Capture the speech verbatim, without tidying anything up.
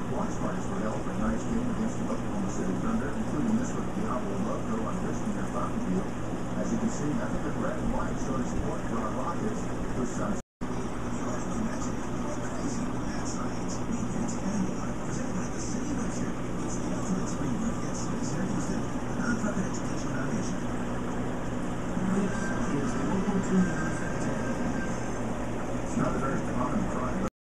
Watch parties were held for tonight's game against the Oklahoma City Thunder, including this with the Diablo logo on Richmond and Fountain Field. As you can see, nothing but red and white showing support for our Rockets, whose son This is the local two